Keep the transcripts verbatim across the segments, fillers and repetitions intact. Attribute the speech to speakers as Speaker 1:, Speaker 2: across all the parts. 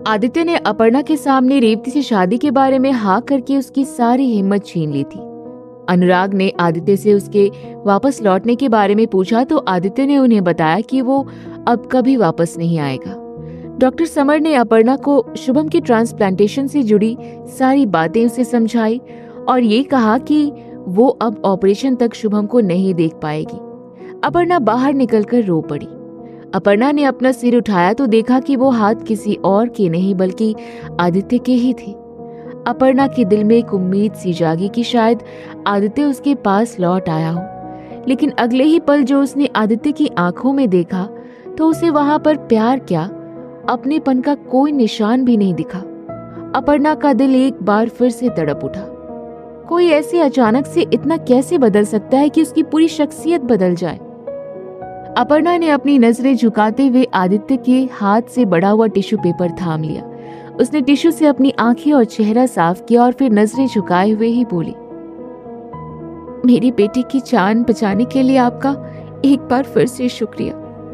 Speaker 1: आदित्य ने अपर्णा के सामने रेवती से शादी के बारे में हाँ करके उसकी सारी हिम्मत छीन ली थी। अनुराग ने आदित्य से उसके वापस लौटने के बारे में पूछा तो आदित्य ने उन्हें बताया कि वो अब कभी वापस नहीं आएगा। डॉक्टर समर ने अपर्णा को शुभम की ट्रांसप्लांटेशन से जुड़ी सारी बातें उसे समझाई और ये कहा कि वो अब ऑपरेशन तक शुभम को नहीं देख पाएगी। अपर्णा बाहर निकलकर रो पड़ी। अपर्णा ने अपना सिर उठाया तो देखा कि वो हाथ किसी और के नहीं बल्कि आदित्य के ही थे। अपर्णा के दिल में एक उम्मीद सी जागी कि शायद आदित्य उसके पास लौट आया हो, लेकिन अगले ही पल जो उसने आदित्य की आंखों में देखा तो उसे वहां पर प्यार क्या, अपनेपन का कोई निशान भी नहीं दिखा। अपर्णा का दिल एक बार फिर से तड़प उठा। कोई ऐसे अचानक से इतना कैसे बदल सकता है कि उसकी पूरी शख्सियत बदल जाए। अपर्णा ने अपनी नजरें झुकाते हुए आदित्य के हाथ से बढ़ा हुआ टिश्यू पेपर थाम लिया। उसने टिश्यू से अपनी आंखें और चेहरा साफ किया और फिर नजरें झुकाए हुए ही बोली, मेरी बेटी की जान बचाने के लिए आपका एक बार फिर से शुक्रिया।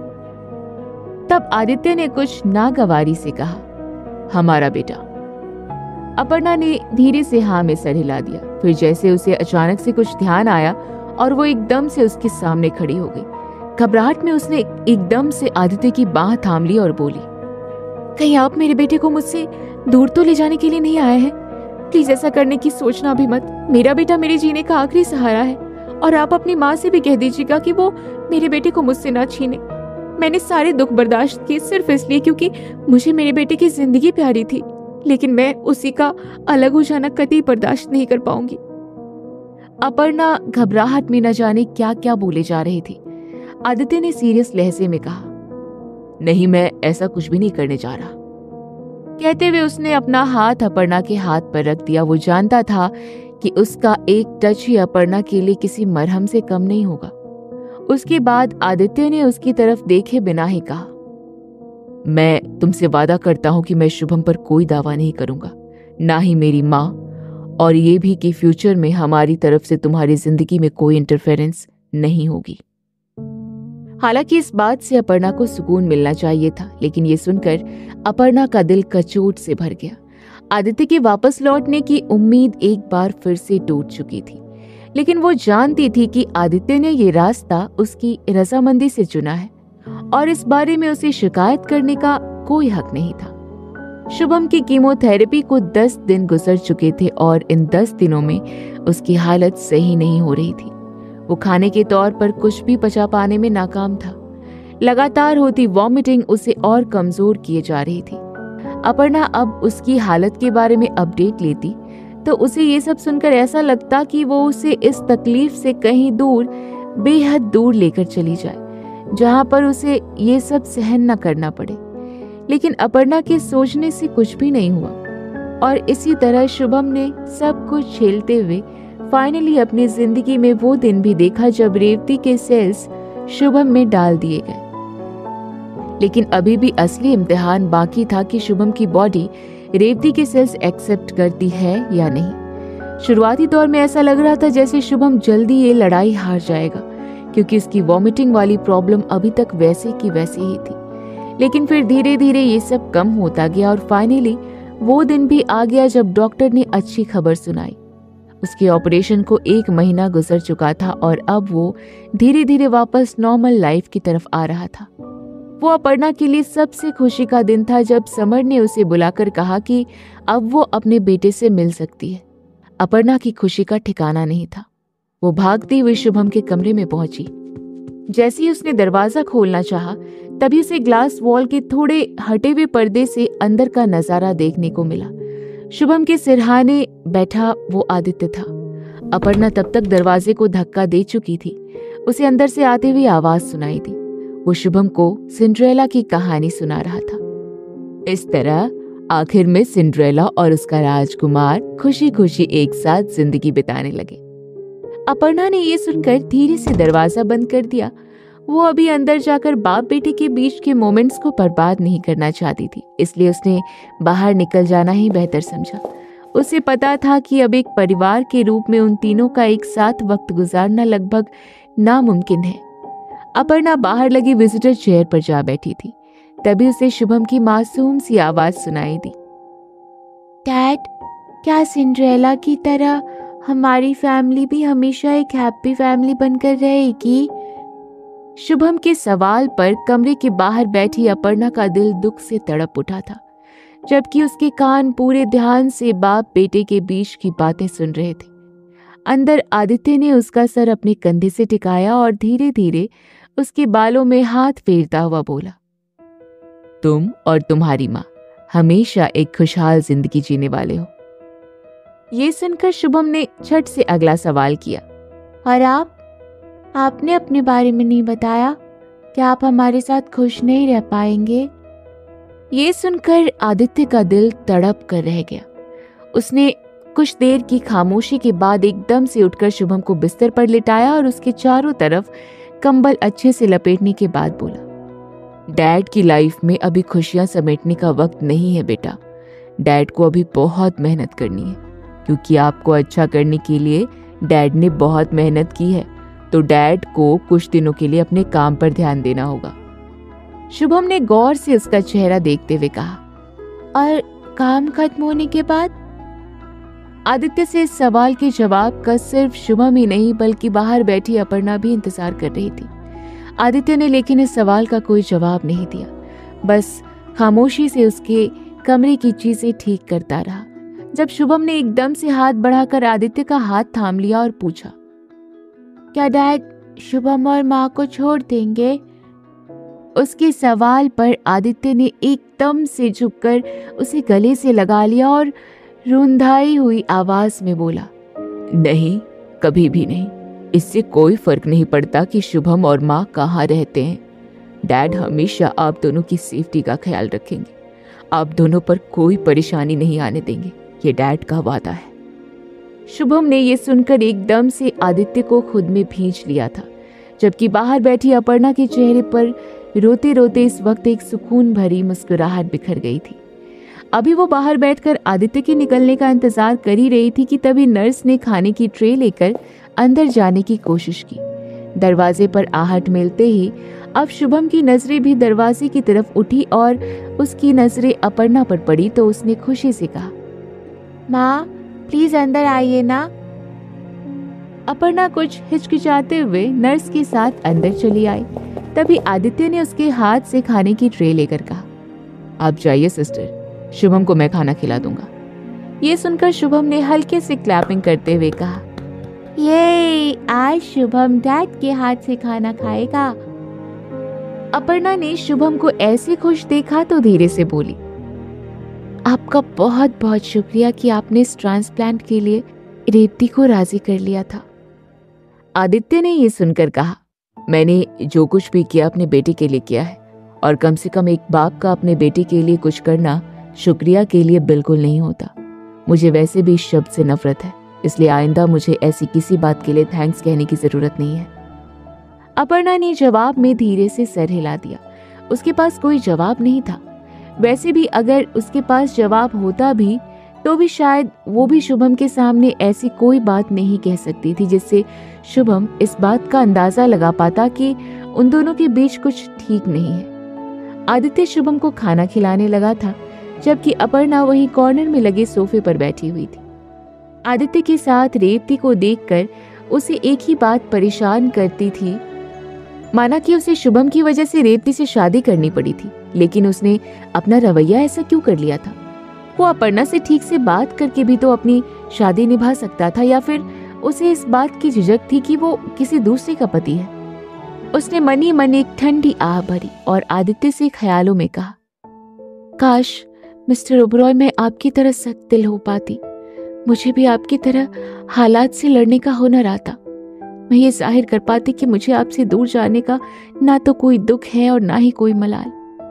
Speaker 1: तब आदित्य ने कुछ नागवारी से कहा, हमारा बेटा। अपर्णा ने धीरे से हाँ में सर हिला दिया। फिर जैसे उसे अचानक से कुछ ध्यान आया और वो एकदम से उसके सामने खड़ी हो गई। घबराहट में उसने एकदम से आदित्य की बाह थाम ली और बोली, कहीं आप मेरे बेटे को मुझसे दूर तो ले जाने के लिए नहीं आए हैं? प्लीज ऐसा करने की सोचना भी मत। मेरा बेटा मेरे जीने का आखिरी सहारा है और आप अपनी माँ से भी कह दीजिएगा कि वो मेरे बेटे को मुझसे ना छीने। मैंने सारे दुख बर्दाश्त किए सिर्फ इसलिए क्योंकि मुझे मेरे बेटे की जिंदगी प्यारी थी, लेकिन मैं उसी का अलग हो जाना कतई बर्दाश्त नहीं कर पाऊंगी। अपर्णा घबराहट में न जाने क्या क्या बोले जा रही थी। आदित्य ने सीरियस लहजे में कहा, नहीं, मैं ऐसा कुछ भी नहीं करने जा रहा। कहते हुए उसने अपना हाथ अपर्णा के हाथ पर रख दिया। वो जानता था कि उसका एक टच ही अपर्णा के लिए किसी मरहम से कम नहीं होगा। उसके बाद आदित्य ने उसकी तरफ देखे बिना ही कहा, मैं तुमसे वादा करता हूं कि मैं शुभम पर कोई दावा नहीं करूंगा, ना ही मेरी माँ, और ये भी कि फ्यूचर में हमारी तरफ से तुम्हारी जिंदगी में कोई इंटरफेरेंस नहीं होगी। हालांकि इस बात से अपर्णा को सुकून मिलना चाहिए था, लेकिन ये सुनकर अपर्णा का दिल कचोट से भर गया। आदित्य के वापस लौटने की उम्मीद एक बार फिर से टूट चुकी थी, लेकिन वो जानती थी कि आदित्य ने ये रास्ता उसकी रजामंदी से चुना है और इस बारे में उसे शिकायत करने का कोई हक नहीं था। शुभम की कीमोथेरेपी को दस दिन गुजर चुके थे और इन दस दिनों में उसकी हालत सही नहीं हो रही थी। वो खाने के तौर पर कुछ भी पचा पाने में नाकाम था। लगातार होती वॉमिटिंग उसे और कमजोर किए जा रही थी। अपर्णा अब उसकी हालत के बारे में अपडेट लेती तो उसे ये सब सुनकर ऐसा लगता कि वो उसे इस तकलीफ से कहीं दूर, बेहद दूर लेकर चली जाए, जहां पर उसे ये सब सहन न करना पड़े। लेकिन अपर्णा के सोचने से कुछ भी नहीं हुआ और इसी तरह शुभम ने सब कुछ झेलते हुए फाइनली अपनी जिंदगी में वो दिन भी देखा जब रेवती के सेल्स शुभम में डाल दिए गए। लेकिन अभी भी असली इम्तिहान बाकी था कि शुभम की बॉडी रेवती के सेल्स एक्सेप्ट करती है या नहीं। शुरुआती दौर में ऐसा लग रहा था जैसे शुभम जल्दी ये लड़ाई हार जाएगा, क्योंकि उसकी वॉमिटिंग वाली प्रॉब्लम अभी तक वैसे की वैसे ही थी। लेकिन फिर धीरे धीरे ये सब कम होता गया और फाइनली वो दिन भी आ गया जब डॉक्टर ने अच्छी खबर सुनाई। उसके ऑपरेशन को एक महीना गुजर चुका था और अब वो धीरे धीरे वापस नॉर्मल लाइफ की तरफ आ रहा था। वो अपर्णा के लिए सबसे खुशी का दिन था जब समर ने उसे बुलाकर कहा कि अब वो अपने बेटे से मिल सकती है। अपर्णा की खुशी का ठिकाना नहीं था। वो भागती हुई शुभम के कमरे में पहुंची। जैसे ही उसने दरवाजा खोलना चाहा, तभी उसे ग्लास वॉल के थोड़े हटे हुए पर्दे से अंदर का नजारा देखने को मिला। शुभम के सिरहाने बैठा वो आदित्य था। अपर्णा तब तक दरवाजे को धक्का दे चुकी थी। उसे अंदर से आते हुए आवाज सुनाई दी। वो शुभम को सिंड्रेला की कहानी सुना रहा था। इस तरह आखिर में सिंड्रेला और उसका राजकुमार खुशी खुशी एक साथ जिंदगी बिताने लगे। अपर्णा ने ये सुनकर धीरे से दरवाजा बंद कर दिया। वो अभी अंदर जाकर बाप बेटे के बीच के मोमेंट्स को बर्बाद नहीं करना चाहती थी, इसलिए उसने बाहर निकल जाना ही बेहतर समझा। उसे पता था कि अब एक परिवार के रूप में उन तीनों का एक साथ वक्त गुजारना लगभग नामुमकिन है। अपर्णा बाहर लगी विजिटर चेयर पर जा बैठी थी। तभी उसे शुभम की मासूम सी आवाज सुनाई दी।
Speaker 2: डैड, क्या सिंड्रेला की तरह हमारी फैमिली भी हमेशा एक हैप्पी फैमिली बनकर रहेगी?
Speaker 1: शुभम के सवाल पर कमरे के बाहर बैठी अपर्णा का दिल दुख से तड़प उठा था, जबकि उसके कान पूरे ध्यान से बाप बेटे के बीच की बातें सुन रहे थे। अंदर आदित्य ने उसका सर अपने कंधे से टिकाया और धीरे धीरे उसके बालों में हाथ फेरता हुआ बोला, तुम और तुम्हारी माँ हमेशा एक खुशहाल जिंदगी जीने वाले हो। ये सुनकर शुभम ने झट से अगला सवाल किया,
Speaker 2: और आप आपने अपने बारे में नहीं बताया, क्या आप हमारे साथ खुश नहीं रह पाएंगे?
Speaker 1: ये सुनकर आदित्य का दिल तड़प कर रह गया। उसने कुछ देर की खामोशी के बाद एकदम से उठकर शुभम को बिस्तर पर लिटाया और उसके चारों तरफ कंबल अच्छे से लपेटने के बाद बोला, डैड की लाइफ में अभी खुशियां समेटने का वक्त नहीं है बेटा। डैड को अभी बहुत मेहनत करनी है, क्योंकि आपको अच्छा करने के लिए डैड ने बहुत मेहनत की है, तो डैड को कुछ दिनों के लिए अपने काम पर ध्यान देना होगा। शुभम ने गौर से उसका चेहरा देखते हुए कहा,
Speaker 2: और काम खत्म होने के बाद?
Speaker 1: आदित्य से इस सवाल के जवाब का सिर्फ शुभम ही नहीं बल्कि बाहर बैठी अपर्णा भी इंतजार कर रही थी। आदित्य ने लेकिन इस सवाल का कोई जवाब नहीं दिया, बस खामोशी से उसके कमरे की चीजें ठीक करता रहा। जब शुभम ने एकदम से हाथ बढ़ाकर आदित्य का हाथ थाम लिया और पूछा,
Speaker 2: क्या डैड शुभम और माँ को छोड़ देंगे?
Speaker 1: उसके सवाल पर आदित्य ने एकदम से झुककर उसे गले से लगा लिया और रुंधाई हुई आवाज में बोला, नहीं, कभी भी नहीं। इससे कोई फर्क नहीं पड़ता कि शुभम और माँ कहाँ रहते हैं। डैड हमेशा आप दोनों की सेफ्टी का ख्याल रखेंगे। आप दोनों पर कोई परेशानी नहीं आने देंगे, ये डैड का वादा है। शुभम ने यह सुनकर एकदम से आदित्य को खुद में भींच लिया था, जबकि बाहर बैठी अपर्णा के चेहरे पर रोते रोते इस वक्त एक सुकून भरी मुस्कुराहट बिखर गई थी। अभी वो बाहर बैठकर आदित्य के निकलने का इंतजार कर ही रही थी कि तभी नर्स ने खाने की ट्रे लेकर अंदर जाने की कोशिश की। दरवाजे पर आहट मिलते ही अब शुभम की नजरें भी दरवाजे की तरफ उठी और उसकी नजरें अपर्णा पर पड़ी तो उसने खुशी से कहा,
Speaker 2: माँ प्लीज अंदर आइए ना।
Speaker 1: अपर्णा कुछ हिचकिचाते हुए नर्स के साथ अंदर चली आई। तभी आदित्य ने उसके हाथ से खाने की ट्रे लेकर कहा, आप जाइए सिस्टर, शुभम को मैं खाना खिला दूंगा। ये सुनकर शुभम ने हल्के से क्लैपिंग करते हुए कहा,
Speaker 2: ये आज शुभम डैड के हाथ से खाना खाएगा।
Speaker 1: अपर्णा ने शुभम को ऐसे खुश देखा तो धीरे से बोली,
Speaker 2: आपका बहुत बहुत शुक्रिया कि आपने इस ट्रांसप्लांट के लिए रेवती को राजी कर लिया था।
Speaker 1: आदित्य ने ये सुनकर कहा, मैंने जो कुछ भी किया अपने बेटे के लिए किया है, और कम से कम एक बाप का अपने बेटे के लिए कुछ करना शुक्रिया के लिए बिल्कुल नहीं होता। मुझे वैसे भी इस शब्द से नफरत है, इसलिए आइंदा मुझे ऐसी किसी बात के लिए थैंक्स कहने की जरूरत नहीं है। अपर्णा ने जवाब में धीरे से सर हिला दिया। उसके पास कोई जवाब नहीं था। वैसे भी अगर उसके पास जवाब होता भी तो भी शायद वो भी शुभम के सामने ऐसी कोई बात नहीं कह सकती थी जिससे शुभम इस बात का अंदाजा लगा पाता कि उन दोनों के बीच कुछ ठीक नहीं है। आदित्य शुभम को खाना खिलाने लगा था, जबकि अपर्णा वहीं कॉर्नर में लगे सोफे पर बैठी हुई थी। आदित्य के साथ रेवती को देखकर उसे एक ही बात परेशान करती थी, माना कि उसे शुभम की वजह से रेवती से शादी करनी पड़ी थी, लेकिन उसने अपना रवैया ऐसा क्यों कर लिया था? वो अपर्णा से ठीक से बात करके भी तो अपनी शादी निभा सकता था, या फिर उसे इस बात की झिझक थी कि वो किसी दूसरे का पति है। उसने मन ही मन एक ठंडी आह भरी और आदित्य से ख्यालों में कहा, काश मिस्टर ओबरॉय मैं आपकी तरह सख्त दिल हो पाती। मुझे भी आपकी तरह हालात से लड़ने का हुनर आता। मैं ये जाहिर कर पाती कि मुझे आपसे दूर जाने का ना तो कोई दुख है और ना ही कोई मलाल।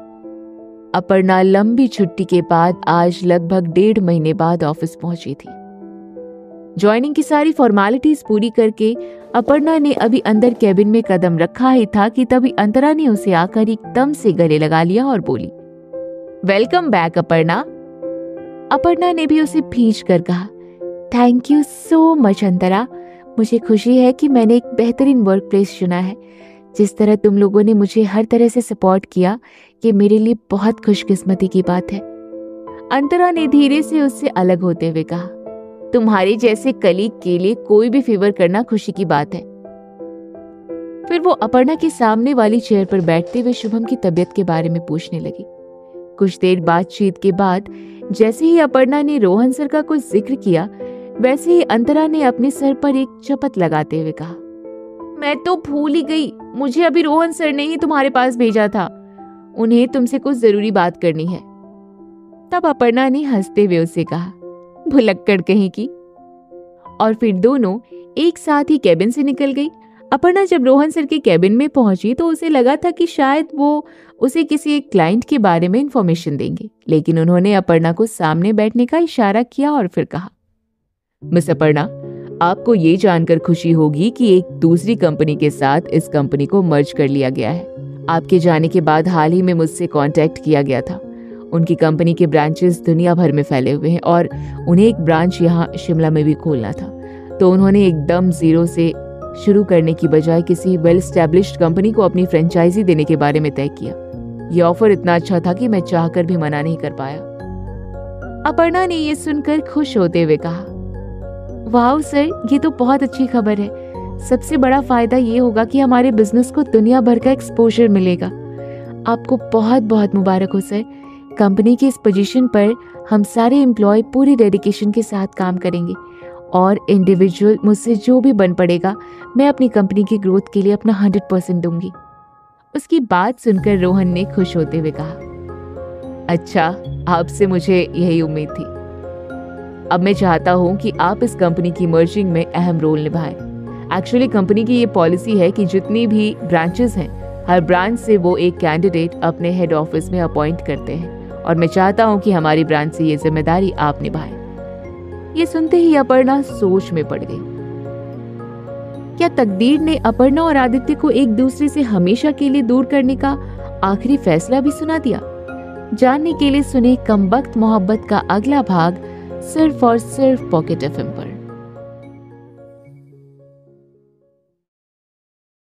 Speaker 1: अपर्णा लंबी छुट्टी के बाद आज लगभग डेढ़ महीने बाद ऑफिस पहुंची थी। ज्वाइनिंग की सारी फॉर्मेलिटीज पूरी करके अपर्णा ने अभी अंदर कैबिन में कदम रखा ही था कि तभी अंतरा ने उसे आकर एकदम से गले लगा लिया और बोली, वेलकम बैक अपर्णा। अपर्णा ने भी उसे भींच कर कहा, thank you so much Antara. मुझे खुशी है कि मैंने एक बेहतरीन वर्क प्लेस चुना है। जिस तरह तुम लोगों ने मुझे हर तरह से सपोर्ट किया, ये मेरे लिए बहुत खुशकिस्मती की बात है। अंतरा ने धीरे से उससे अलग होते हुए कहा, तुम्हारे जैसे कलीग के लिए कोई भी फेवर करना खुशी की बात है। फिर वो अपर्णा के सामने वाली चेयर पर बैठते हुए शुभम की तबीयत के बारे में पूछने लगी। कुछ देर बातचीत के बाद जैसे ही अपर्णा ने रोहन सर का कुछ जिक्र किया, वैसे ही अंतरा ने अपने सर पर एक चपत लगाते हुए कहा, मैं तो भूल ही गई, मुझे अभी रोहन सर ने ही तुम्हारे पास भेजा था, उन्हें तुमसे कुछ जरूरी बात करनी है। तब अपर्णा ने हंसते हुए उससे कहा, भुलक्कड़ कहीं की। और फिर दोनों एक साथ ही कैबिन से निकल गई। अपर्णा जब रोहन सर के कैबिन में पहुंची तो उसे लगा था कि शायद वो उसे किसी एक क्लाइंट के बारे में इंफॉर्मेशन देंगे, लेकिन उन्होंने अपर्णा को सामने बैठने का इशारा किया और फिर कहा, मिस अपर्णा, आपको ये जानकर खुशी होगी कि एक दूसरी कंपनी के साथ इस कंपनी को मर्ज कर लिया गया है। आपके जाने के बाद हाल ही में मुझसे कांटेक्ट किया गया था। उनकी कंपनी के ब्रांचेस दुनिया भर में फैले हुए हैं और उन्हें एक ब्रांच यहाँ शिमला में भी खोलना था, तो उन्होंने एकदम जीरो से शुरू करने की बजाय किसी वेल एस्टैब्लिश्ड कंपनी को अपनी फ्रेंचाइजी देने के बारे में तय किया। यह ऑफर इतना अच्छा था कि मैं चाहकर भी मना नहीं कर पाया। अपर्णा ने यह सुनकर खुश होते हुए कहा, वाह सर, ये तो बहुत अच्छी खबर है। सबसे बड़ा फायदा ये होगा कि हमारे बिजनेस को दुनिया भर का एक्सपोजर मिलेगा। आपको बहुत बहुत मुबारक हो सर। कंपनी की इस पोजीशन पर हम सारे एम्प्लॉय पूरी डेडिकेशन के साथ काम करेंगे और इंडिविजुअल मुझसे जो भी बन पड़ेगा मैं अपनी कंपनी की ग्रोथ के लिए अपना हंड्रेड परसेंट दूंगी। उसकी बात सुनकर रोहन ने खुश होते हुए कहा, अच्छा, आपसे मुझे यही उम्मीद थी। अब मैं चाहता हूं कि आप इस कंपनी की मर्जिंग में अहम रोल निभाएं। एक्चुअली कंपनी की ये पॉलिसी है कि जितनी भी ब्रांचेस हैं, हर ब्रांच से वो एक कैंडिडेट अपने हेड ऑफिस में अपॉइंट करते हैं और मैं चाहता हूं कि हमारी ब्रांच से ये जिम्मेदारी आप निभाएं। ये सुनते ही अपर्णा सोच में पड़ गई। क्या तकदीर ने अपर्णा और आदित्य को एक दूसरे से हमेशा के लिए दूर करने का आखिरी फैसला भी सुना दिया? जानने के लिए सुने कमबख्त मोहब्बत का अगला भाग सिर्फ और सिर्फ पॉकेट एफएम पर।